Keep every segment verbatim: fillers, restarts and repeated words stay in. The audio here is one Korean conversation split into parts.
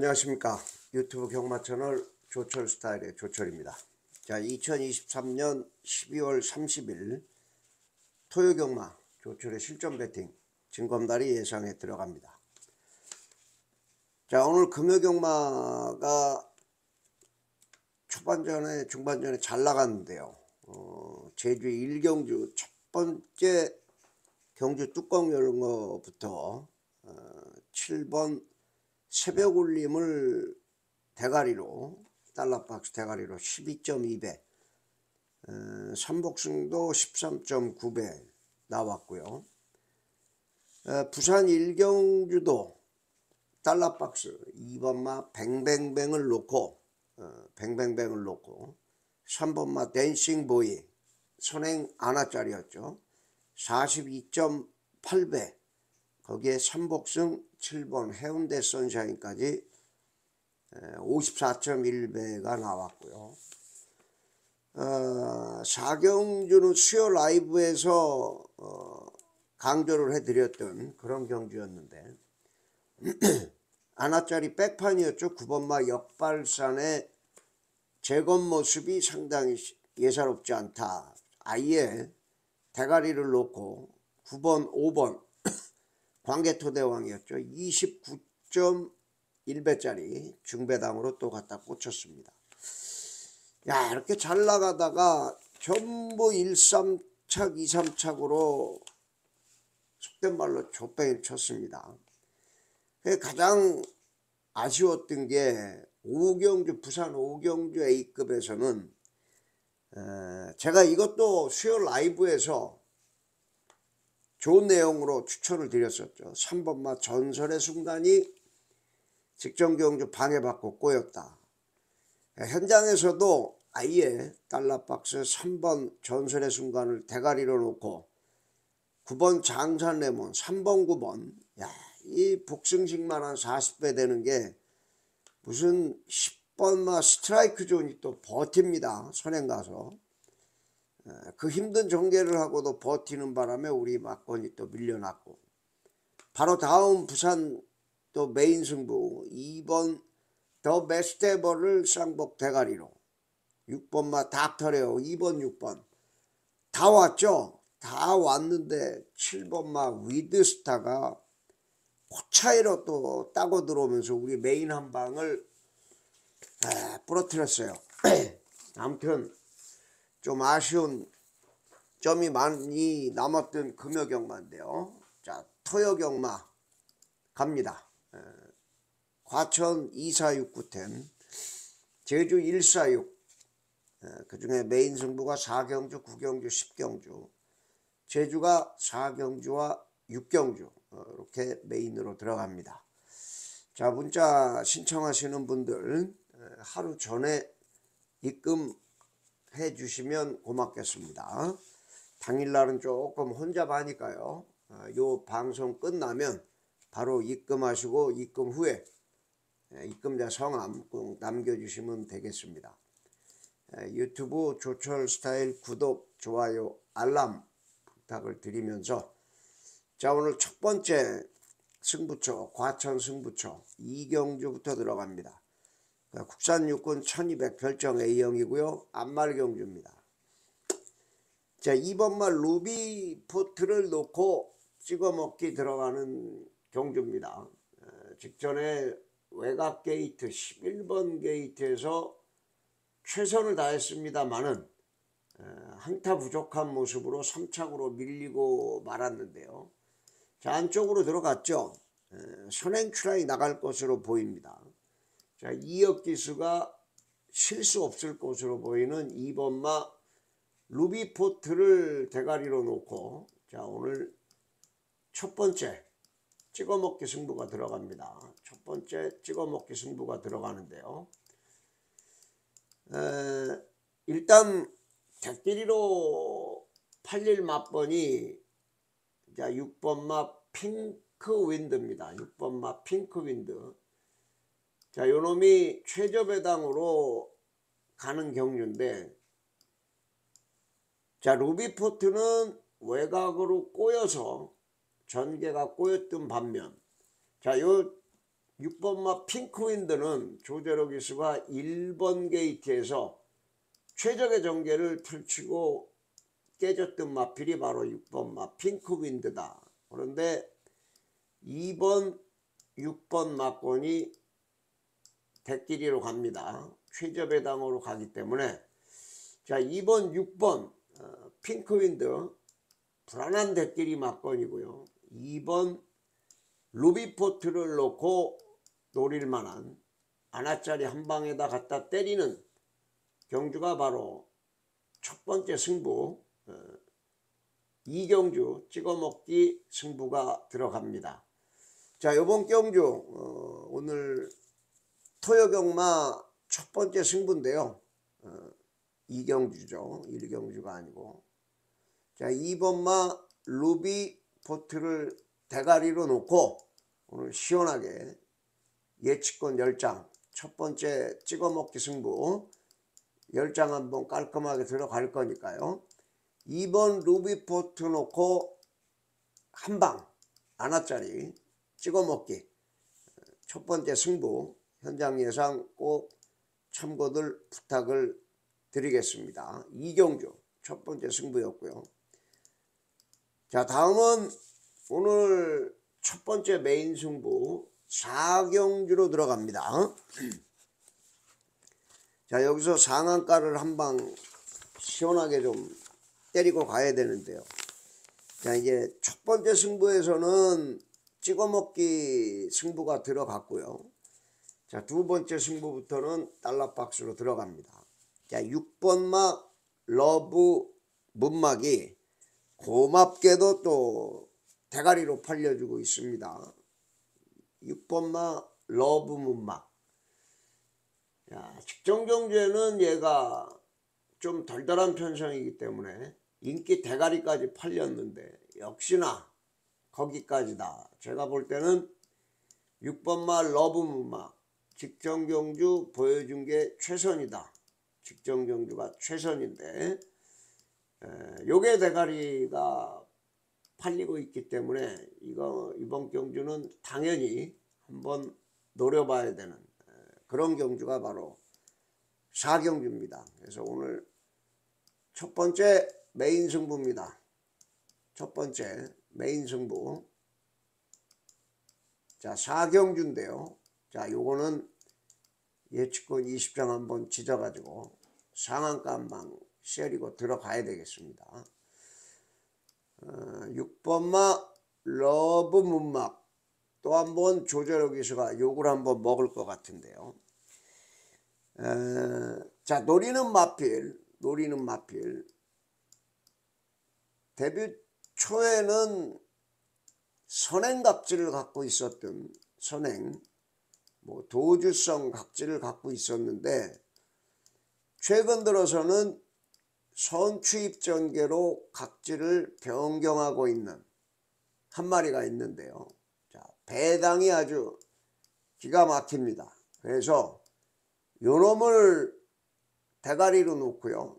안녕하십니까. 유튜브 경마 채널 조철 스타일의 조철입니다. 자, 이천이십삼 년 십이월 삼십일 토요 경마 조철의 실전 배팅 진검다리 예상에 들어갑니다. 자, 오늘 금요 경마가 초반전에 중반전에 잘 나갔는데요. 어, 제주 일 경주 첫 번째 경주 뚜껑 열는 것부터 어, 칠 번 새벽 울림을 대가리로 달러박스 대가리로 십이 점 이 배, 어, 삼복승도 십삼 점 구 배 나왔고요. 어, 부산 일 경주도 달러박스 이 번마 뱅뱅뱅을 놓고 어, 뱅뱅뱅을 놓고 삼 번마 댄싱보이 선행 안하짜리였죠. 사십이 점 팔 배, 거기에 삼복승 칠 번 해운대 선샤인까지 오십사 점 일 배가 나왔고요. 어, 사경주는 수요 라이브에서 어, 강조를 해드렸던 그런 경주였는데 안하짜리 백판이었죠. 구 번마 역발산의 재건 모습이 상당히 예사롭지 않다. 아예 대가리를 놓고 구 번, 오 번 광개토대왕이었죠. 이십구 점 일 배짜리 중배당으로 또 갖다 꽂혔습니다. 야, 이렇게 잘 나가다가 전부 일, 삼 착, 이, 삼 착으로 속된 말로 좆뱅이를 쳤습니다. 가장 아쉬웠던 게 오 경주 부산 오 경주 A급에서는 제가 이것도 수요 라이브에서 좋은 내용으로 추천을 드렸었죠. 삼 번마 전설의 순간이 직전 경주 방해받고 꼬였다. 현장에서도 아예 달러박스 삼 번 전설의 순간을 대가리로 놓고 구 번 장산레몬, 삼 번, 구 번, 야, 이 복승식만한 사십 배 되는 게 무슨 십 번마 스트라이크 존이 또 버팁니다. 선행 가서. 그 힘든 전개를 하고도 버티는 바람에 우리 막건이 또 밀려났고, 바로 다음 부산 또 메인 승부 이 번 더 베스트에버를 쌍복 대가리로, 육 번마 닥터레오 이 번, 육 번 다 왔죠. 다 왔는데 칠 번마 위드스타가 코차이로 또 따고 들어오면서 우리 메인 한 방을 에, 부러뜨렸어요. 아무튼 좀 아쉬운 점이 많이 남았던 금요 경마인데요. 자, 토요 경마 갑니다. 에, 과천 이사육구 템, 제주 일사육, 그 중에 메인 승부가 사 경주, 구 경주, 십 경주, 제주가 사 경주와 육 경주 어, 이렇게 메인으로 들어갑니다. 자, 문자 신청하시는 분들 하루 전에 입금해 주시면 고맙겠습니다. 당일날은 조금 혼잡하니까요. 요 방송 끝나면 바로 입금하시고 입금 후에 입금자 성함 꼭 남겨주시면 되겠습니다. 유튜브 조철 스타일 구독, 좋아요, 알람 부탁을 드리면서, 자, 오늘 첫 번째 승부처 과천 승부처 이 경주부터 들어갑니다. 국산 육군 천이백 별정 A형이고요. 앞말 경주입니다. 자, 이 번마 루비포트를 놓고 찍어먹기 들어가는 경주입니다. 직전에 외곽 게이트 십일 번 게이트에서 최선을 다했습니다만은 한타 부족한 모습으로 삼 착으로 밀리고 말았는데요. 자, 안쪽으로 들어갔죠. 선행 출하이 나갈 것으로 보입니다. 자, 이역 기수가 실수 없을 것으로 보이는 이 번마 루비포트를 대가리로 놓고, 자, 오늘 첫 번째 찍어먹기 승부가 들어갑니다. 첫 번째 찍어먹기 승부가 들어가는데요. 에, 일단 대끼리로 팔릴 맛번이, 자, 육 번마 핑크윈드입니다. 육 번마 핑크윈드. 자, 요놈이 최저배당으로 가는 경주인데, 자, 루비포트는 외곽으로 꼬여서 전개가 꼬였던 반면, 자, 요 육 번 마 핑크윈드는 조제로 기수가 일 번 게이트에서 최적의 전개를 펼치고 깨졌던 마필이 바로 육 번 마 핑크윈드다. 그런데 이 번, 육 번 마권이 대끼리로 갑니다. 최저배당으로 가기 때문에 자 이 번, 육 번 어, 핑크윈드 불안한 대끼리 마권이고요. 이 번 루비포트를 놓고 노릴 만한 아나짜리 한 방에다 갖다 때리는 경주가 바로 첫 번째 승부 어, 이경주 찍어먹기 승부가 들어갑니다. 자 이번 경주 어, 오늘 토요경마 첫 번째 승부인데요. 어, 이경주죠. 일 경주가 아니고. 자 이 번 마 루비포트를 대가리로 놓고 오늘 시원하게 예측권 열 장 첫 번째 찍어먹기 승부 열 장 한번 깔끔하게 들어갈 거니까요. 이 번 루비포트 놓고 한방 아나짜리 찍어먹기 첫 번째 승부 현장 예상 꼭 참고들 부탁을 드리겠습니다. 이경주 첫 번째 승부였고요. 자 다음은 오늘 첫 번째 메인 승부 사 경주로 들어갑니다. 자 여기서 상한가를 한방 시원하게 좀 때리고 가야 되는데요. 자 이제 첫 번째 승부에서는 찍어먹기 승부가 들어갔고요. 자 두 번째 승부부터는 달러박스로 들어갑니다. 자 육 번 마 러브 문막이 고맙게도 또 대가리로 팔려주고 있습니다. 육 번 마 러브 문막. 야, 직전경주에는 얘가 좀 덜덜한 편성이기 때문에 인기 대가리까지 팔렸는데 역시나 거기까지다. 제가 볼 때는 육 번 마 러브 문막 직전경주 보여준 게 최선이다. 직전경주가 최선인데 에, 요게 대가리가 팔리고 있기 때문에 이거 이번 경주는 당연히 한번 노려봐야 되는 에, 그런 경주가 바로 사 경주입니다. 그래서 오늘 첫 번째 메인 승부입니다. 첫 번째 메인 승부. 자 사 경주인데요. 자 요거는 예측권 이십 장 한번 찢어가지고 상한가 한방 쉐리고 들어가야 되겠습니다. 어, 육 번 마 러브 문막 또 한번 조제로 기수가 욕을 한번 먹을 것 같은데요. 에, 자 노리는 마필 노리는 마필 데뷔 초에는 선행 각질을 갖고 있었던 선행 뭐 도주성 각질을 갖고 있었는데 최근 들어서는 선추입 전개로 각질을 변경하고 있는 한 마리가 있는데요. 자, 배당이 아주 기가 막힙니다. 그래서 요놈을 대가리로 놓고요.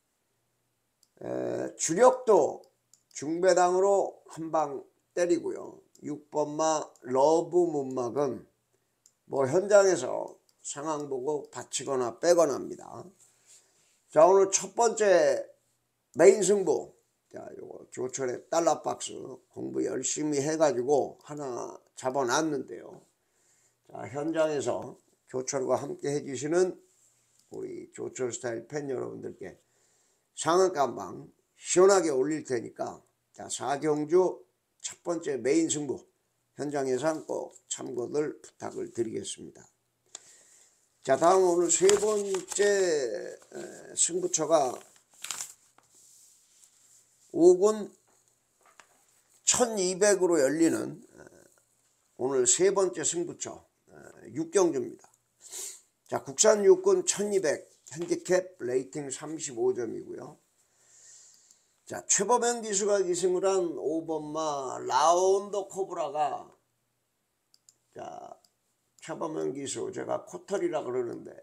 에, 주력도 중배당으로 한방 때리고요. 육 번 마 러브 문막은 뭐 현장에서 상황 보고 받치거나 빼거나 합니다. 자 오늘 첫 번째 메인 승부 자 요거 조철의 달러박스 공부 열심히 해가지고 하나 잡아놨는데요. 자 현장에서 조철과 함께 해주시는 우리 조철 스타일 팬 여러분들께 상한가 한방 시원하게 올릴 테니까 자 사 경주 첫 번째 메인 승부 현장 예상 꼭 참고들 부탁을 드리겠습니다. 자 다음 오늘 세 번째 승부처가 오 군 천이백으로 열리는 오늘 세 번째 승부처 육 경주입니다. 자 국산 육 군 천이백 핸디캡 레이팅 삼십오 점이고요. 자 최범현 기수가 기승을 한 오 번 마 라운드 코브라가 자 최범현 기수 제가 코털이라 그러는데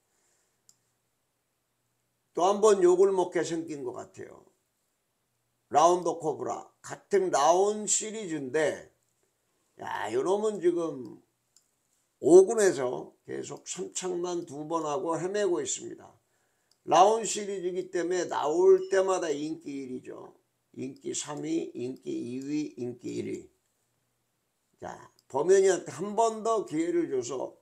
또 한 번 욕을 먹게 생긴 것 같아요. 라운드 코브라 같은 라운 시리즈인데 야 요놈은 지금 오 군에서 계속 선착만 두 번 하고 헤매고 있습니다. 라운 시리즈이기 때문에 나올 때마다 인기 일 위죠. 인기 삼 위, 인기 이 위, 인기 일 위. 자, 범현이한테 한 번 더 기회를 줘서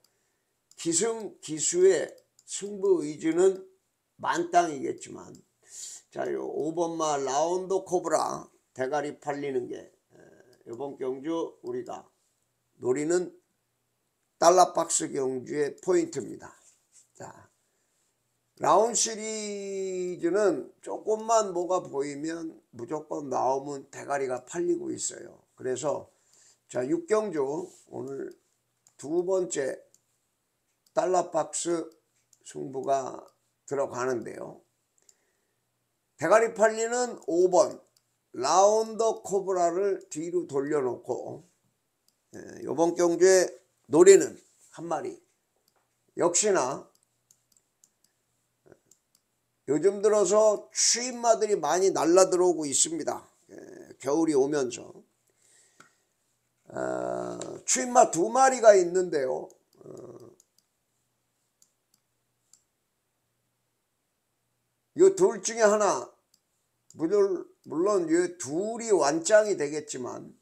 기승기수의 승부 의지는 만땅이겠지만, 자, 요 오 번마 라운드 코브라 대가리 팔리는 게 이번 경주 우리가 노리는 달러박스 경주의 포인트입니다. 자, 라운 시리즈는 조금만 뭐가 보이면 무조건 나오면 대가리가 팔리고 있어요. 그래서 자, 육 경주 오늘 두 번째 달러박스 승부가 들어가는데요. 대가리 팔리는 오 번 라운드 코브라를 뒤로 돌려놓고 이번 경주에 노리는 한 마리, 역시나 요즘 들어서 추임마들이 많이 날라 들어오고 있습니다. 겨울이 오면서 어, 추임마 두 마리가 있는데요. 어, 이 둘 중에 하나, 물론, 물론 이 둘이 완짱이 되겠지만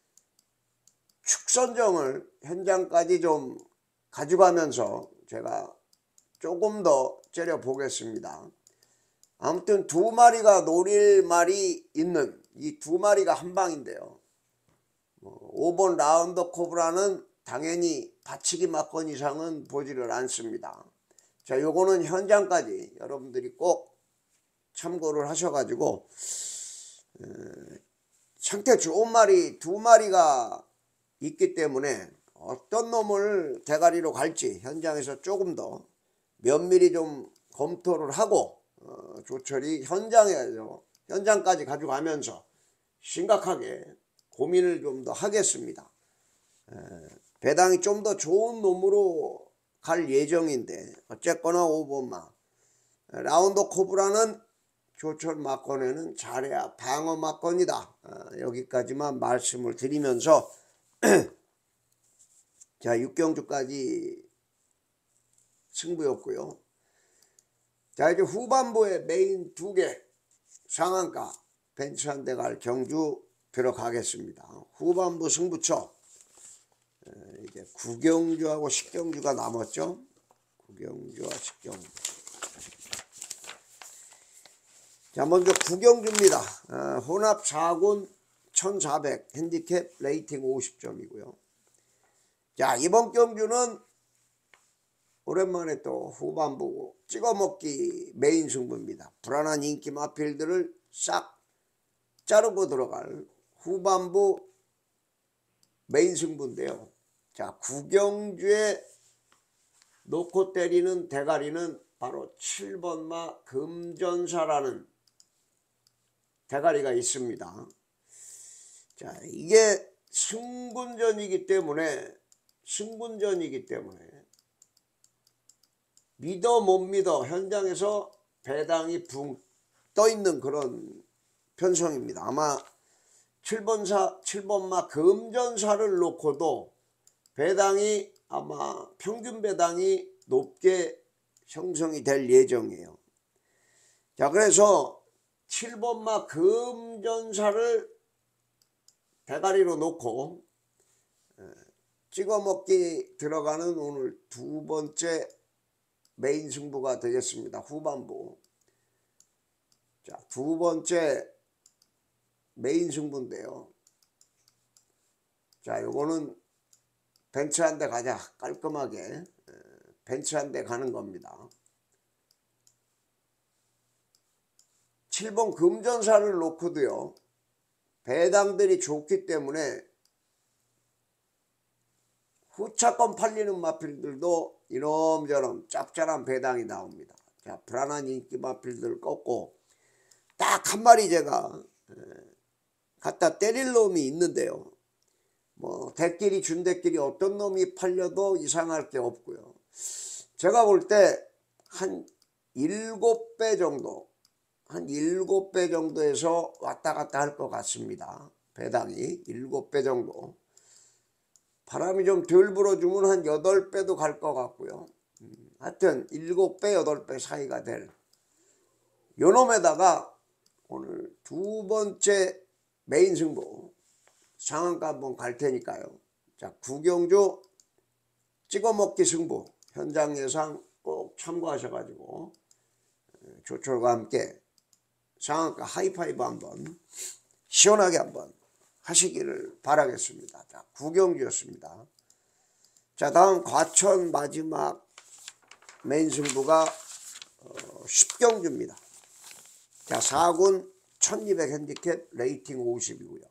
축선정을 현장까지 좀 가져가면서 제가 조금 더 째려 보겠습니다. 아무튼 두 마리가 노릴 말이 있는 이 두 마리가 한 방인데요. 오 번 라운드 코브라는 당연히 받치기 막건 이상은 보지를 않습니다. 자, 요거는 현장까지 여러분들이 꼭 참고를 하셔가지고 에, 상태 좋은 말이 두 마리가 있기 때문에 어떤 놈을 대가리로 갈지 현장에서 조금 더 면밀히 좀 검토를 하고 어, 조철이 현장에서 현장까지 가져가면서 심각하게 고민을 좀 더 하겠습니다. 에, 배당이 좀 더 좋은 놈으로 갈 예정인데 어쨌거나 오 번마 라운드 코브라는 조철 막건에는 잘해야 방어 막건이다. 어, 여기까지만 말씀을 드리면서 자, 육 경주까지 승부였고요. 자, 이제 후반부에 메인 두 개 상한가 벤츠 한 대 갈 경주 들어가겠습니다. 후반부 승부처 이제 구경주하고 십경주가 남았죠. 구경주와 십경주. 자, 먼저 구경주입니다. 어, 혼합 사 군 천사백, 핸디캡 레이팅 오십 점이고요. 자, 이번 경주는 오랜만에 또 후반부 찍어먹기 메인 승부입니다. 불안한 인기 마필들을 싹 자르고 들어갈 후반부 메인 승부인데요. 자, 구경주에 놓고 때리는 대가리는 바로 칠 번마 금전사라는 대가리가 있습니다. 자, 이게 승군전이기 때문에 승군전이기 때문에 믿어 못 믿어 현장에서 배당이 붕 떠있는 그런 편성입니다. 아마 칠 번사, 칠 번마 금전사를 놓고도 배당이 아마 평균 배당이 높게 형성이 될 예정이에요. 자, 그래서 칠 번마 금전사를 대가리로 놓고 찍어먹기 들어가는 오늘 두 번째 메인 승부가 되겠습니다. 후반부. 자, 두 번째 메인 승부인데요. 자, 요거는 벤츠 한 대 가자. 깔끔하게 벤츠 한 대 가는 겁니다. 칠 번 금전사를 놓고도요, 배당들이 좋기 때문에 후차권 팔리는 마필들도 이놈저놈 짭짤한 배당이 나옵니다. 자, 불안한 인기 마필들을 꺾고 딱 한 마리 제가 갖다 때릴 놈이 있는데요. 뭐 대끼리 준대끼리 어떤 놈이 팔려도 이상할 게 없고요. 제가 볼 때 한 일곱 배 정도 한 일곱 배 정도에서 왔다 갔다 할 것 같습니다. 배당이 일곱 배 정도. 바람이 좀 덜 불어주면 한 여덟 배도 갈 것 같고요. 음, 하여튼 일곱 배, 여덟 배 사이가 될 요놈에다가 오늘 두 번째 메인 승부 상한가 한번 갈 테니까요. 자, 구경주 찍어먹기 승부 현장 예상 꼭 참고하셔가지고 조철과 함께 상한가 하이파이브 한번 시원하게 한번 하시기를 바라겠습니다. 자, 구경주였습니다. 자, 다음 과천 마지막 메인 승부가 어, 십경주입니다. 자, 사 군 천이백 핸디캡 레이팅 오십이고요.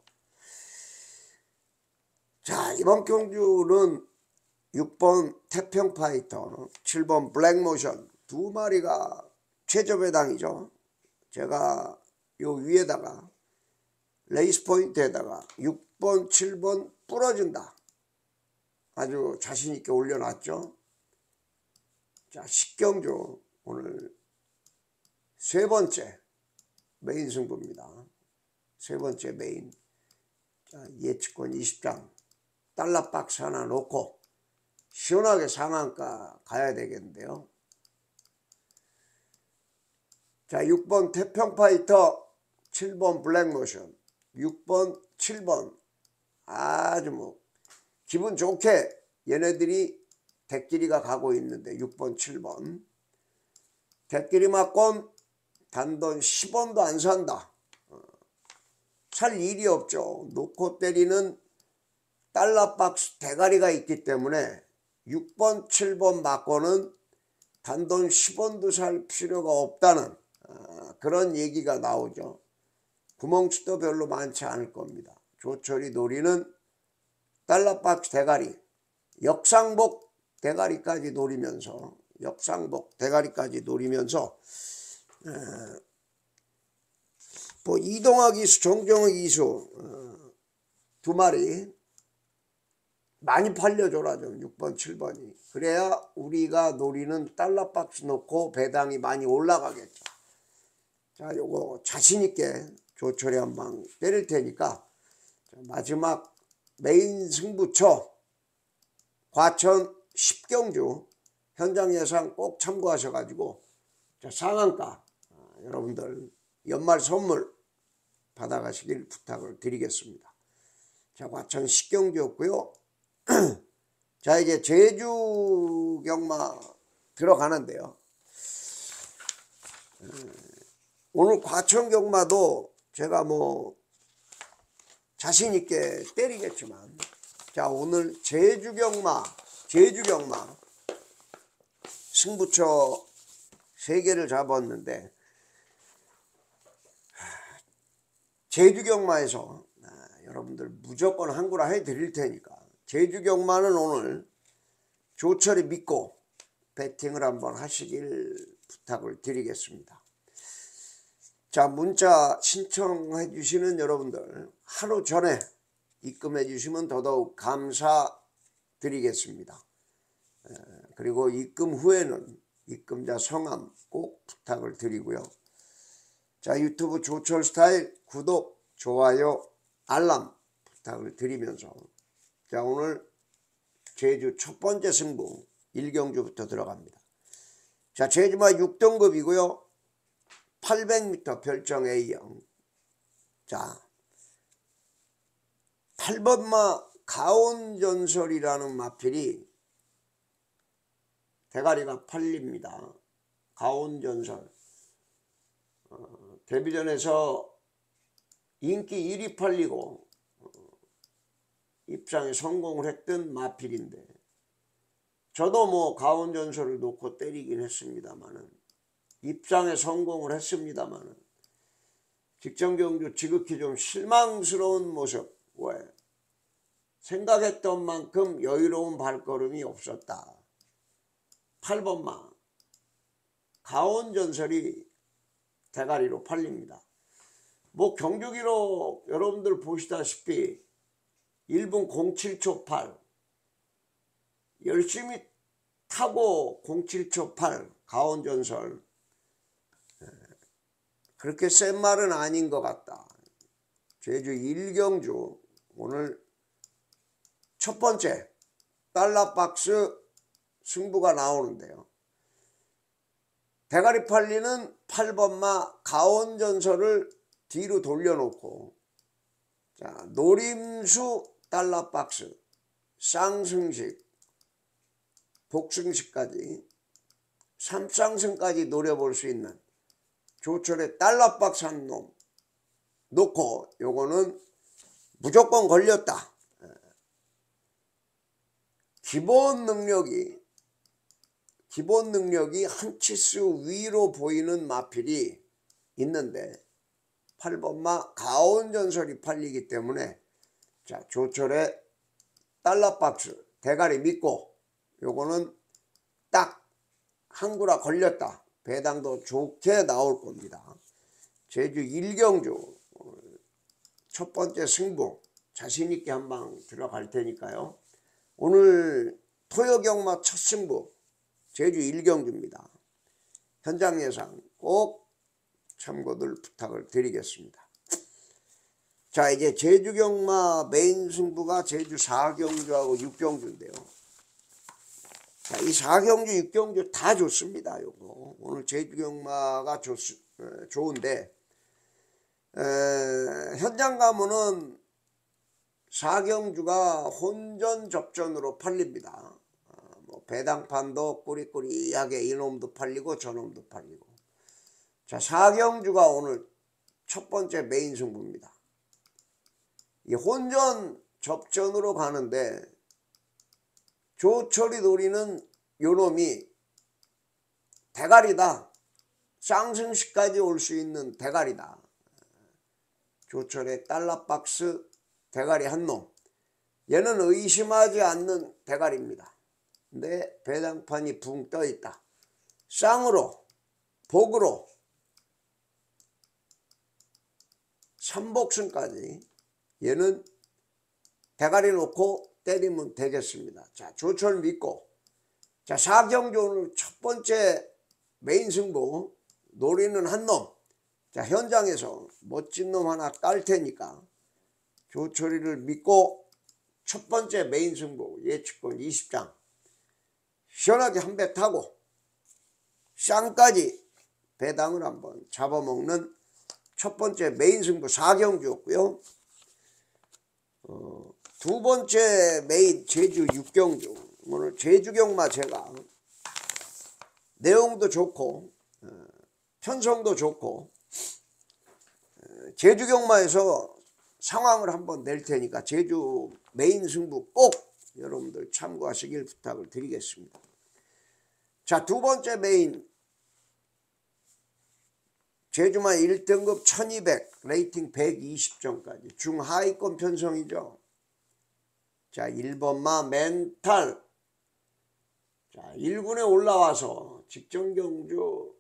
자, 이번 경주는 육 번 태평파이터, 칠 번 블랙모션 두 마리가 최저 배당이죠. 제가 요 위에다가 레이스 포인트에다가 육 번, 칠 번 부러진다 아주 자신있게 올려놨죠. 자, 십경주 오늘 세 번째 메인 승부입니다. 세 번째 메인. 자, 예측권 이십 장 달러 박스 하나 놓고 시원하게 상한가 가야 되겠는데요. 자, 육 번 태평파이터, 칠 번 블랙모션, 육 번, 칠 번 아주 뭐 기분 좋게 얘네들이 대끼리가 가고 있는데 육 번, 칠 번 대끼리 맞건 단돈 십 원도 안 산다. 어, 살 일이 없죠. 놓고 때리는 달러 박스 대가리가 있기 때문에 육 번, 칠 번 맞고는 단돈 십 원도 살 필요가 없다는 어, 그런 얘기가 나오죠. 구멍치도 별로 많지 않을 겁니다. 조철이 노리는 달러 박스 대가리, 역상복 대가리까지 노리면서 역상복 대가리까지 노리면서 에, 뭐 이동학 이수, 정정학 이수 어, 두 마리 많이 팔려줘라 좀 육 번, 칠 번이. 그래야 우리가 노리는 달러 박스 놓고 배당이 많이 올라가겠죠. 자, 요거 자신있게 조철이 한 방 때릴 테니까 자, 마지막 메인 승부처 과천 십경주 현장 예상 꼭 참고하셔가지고 자, 상한가 아, 여러분들 연말 선물 받아가시길 부탁을 드리겠습니다. 자, 과천 십경주였고요. 자, 이제 제주 경마 들어가는데요. 오늘 과천 경마도 제가 뭐 자신있게 때리겠지만 자, 오늘 제주 경마 제주 경마 승부처 세 개를 잡았는데 제주 경마에서 아, 여러분들 무조건 한구라 해드릴 테니까 제주 경마는 오늘 조철이 믿고 배팅을 한번 하시길 부탁을 드리겠습니다. 자, 문자 신청해 주시는 여러분들 하루 전에 입금해 주시면 더더욱 감사드리겠습니다. 그리고 입금 후에는 입금자 성함 꼭 부탁을 드리고요. 자, 유튜브 조철 스타일 구독, 좋아요, 알람 부탁을 드리면서 자, 오늘 제주 첫 번째 승부 일 경주부터 들어갑니다. 자, 제주마 육 등급이고요. 팔백 미터 별정 A형. 자, 팔 번마 가온전설이라는 마필이 대가리가 팔립니다. 가온전설. 어, 데뷔전에서 인기 일 위 팔리고 어, 입상에 성공을 했던 마필인데 저도 뭐 가온전설을 놓고 때리긴 했습니다만은 입상에 성공을 했습니다만은 직전경주 지극히 좀 실망스러운 모습. 왜? 생각했던 만큼 여유로운 발걸음이 없었다. 팔 번마 가온전설이 대가리로 팔립니다. 뭐 경주기록 여러분들 보시다시피 일 분 공칠 초 팔 열심히 타고 공칠 초 팔 가온전설 그렇게 센 말은 아닌 것 같다. 제주 일 경주 오늘 첫 번째 달러박스 승부가 나오는데요. 대가리 팔리는 팔 번마 가온전설을 뒤로 돌려놓고 자 노림수 달러박스 쌍승식 복승식까지 삼쌍승까지 노려볼 수 있는 조철의 달러박스 한 놈 놓고 요거는 무조건 걸렸다. 기본 능력이 기본 능력이 한 치수 위로 보이는 마필이 있는데 팔 번마 가온전설이 팔리기 때문에 자 조철의 달러박스 대가리 믿고 요거는 딱 한구라 걸렸다. 배당도 좋게 나올 겁니다. 제주 일경주 첫 번째 승부 자신있게 한방 들어갈 테니까요. 오늘 토요경마 첫 승부 제주 일경주입니다. 현장 예상 꼭 참고들 부탁을 드리겠습니다. 자 이제 제주경마 메인 승부가 제주 사경주하고 육경주인데요. 자, 이 사경주 육경주 다 좋습니다. 요거 오늘 제주경마가 좋, 에, 좋은데 에, 현장 가면은 사경주가 혼전 접전으로 팔립니다. 어, 뭐 배당판도 꾸리꾸리하게 이놈도 팔리고 저놈도 팔리고. 자 사경주가 오늘 첫 번째 메인 승부입니다. 이 혼전 접전으로 가는데 조철이 노리는 요놈이 대가리다. 쌍승식까지 올 수 있는 대가리다. 조철의 달러박스 대가리 한 놈. 얘는 의심하지 않는 대가리입니다. 근데 배당판이 붕 떠 있다. 쌍으로 복으로 삼복승까지 얘는 대가리 놓고 때리면 되겠습니다. 자 조철 믿고 자 사경주 오늘 첫 번째 메인 승부 노리는 한 놈. 자 현장에서 멋진 놈 하나 깔 테니까 조철이를 믿고 첫 번째 메인 승부 예측권 이십 장 시원하게 한 배 타고 쌍까지 배당을 한번 잡아먹는 첫 번째 메인 승부 사경주였고요. 어, 두 번째 메인 제주 육경주. 오늘 제주경마 제가 내용도 좋고 어, 편성도 좋고 어, 제주경마에서 상황을 한번 낼 테니까 제주 메인 승부 꼭 여러분들 참고하시길 부탁을 드리겠습니다. 자 두 번째 메인 제주마 일 등급 천이백 레이팅 백이십 점까지 중하위권 편성이죠. 자 일 번마 멘탈 자 일 군에 올라와서 직전경주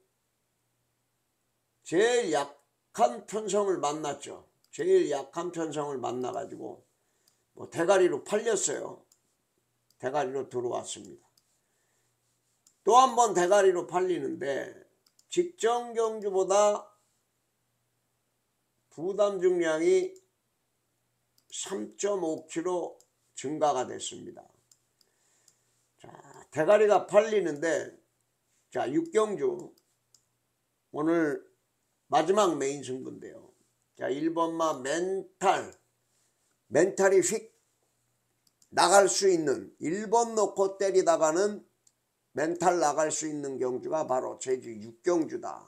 제일 약한 편성을 만났죠. 제일 약한 편성을 만나가지고 뭐 대가리로 팔렸어요. 대가리로 들어왔습니다. 또 한 번 대가리로 팔리는데 직전 경주보다 부담 중량이 삼 점 오 킬로그램 증가가 됐습니다. 자, 대가리가 팔리는데 자 육경주 오늘 마지막 메인 승부인데요. 자 일 번마 멘탈 멘탈이 휙 나갈 수 있는 일 번 놓고 때리다가는 멘탈 나갈 수 있는 경주가 바로 제주 육경주다.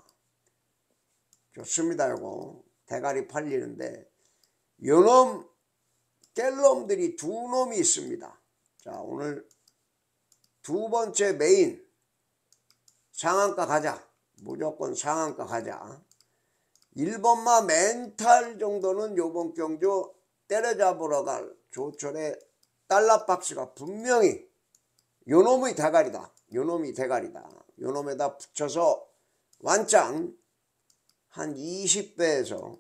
좋습니다. 요거 대가리 팔리는데 요놈 깰놈들이 두 놈이 있습니다. 자 오늘 두 번째 메인 상한가 가자. 무조건 상한가 가자. 일 번마 멘탈 정도는 요번 경주 때려잡으러 갈 조철의 달러박스가 분명히 요놈의 대가리다. 요놈이 대가리다. 요놈에다 붙여서 완짱 한 이십 배에서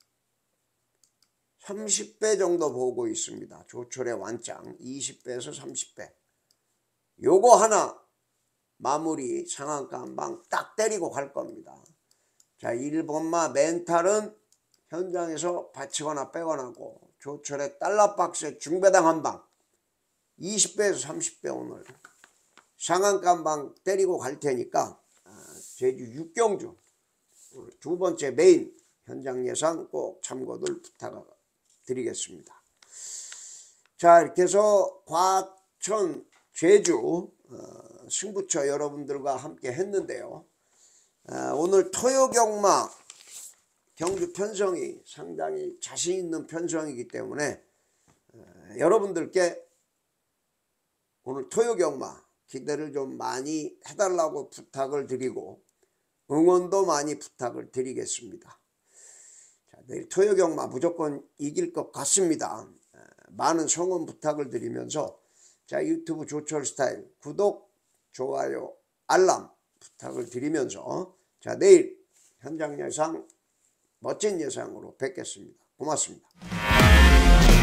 삼십 배 정도 보고 있습니다. 조철의 완짱 이십 배에서 삼십 배. 요거 하나 마무리 상한가 한 방 딱 때리고 갈 겁니다. 자 일 번마 멘탈은 현장에서 받치거나 빼거나고 조철의 달러박스의 중배당 한 방 이십 배에서 삼십 배 오늘 상한가방 때리고 갈 테니까 제주 육경주 두 번째 메인 현장 예상 꼭 참고들 부탁드리겠습니다. 자, 이렇게 해서 과천 제주 어, 승부처 여러분들과 함께 했는데요. 어, 오늘 토요경마 경주 편성이 상당히 자신 있는 편성이기 때문에 어, 여러분들께 오늘 토요경마 기대를 좀 많이 해달라고 부탁을 드리고 응원도 많이 부탁을 드리겠습니다. 자, 내일 토요경마 무조건 이길 것 같습니다. 어, 많은 성원 부탁을 드리면서 자, 유튜브 조철스타일 구독, 좋아요, 알람 부탁을 드리면서 자, 내일 현장 예상 멋진 예상으로 뵙겠습니다. 고맙습니다.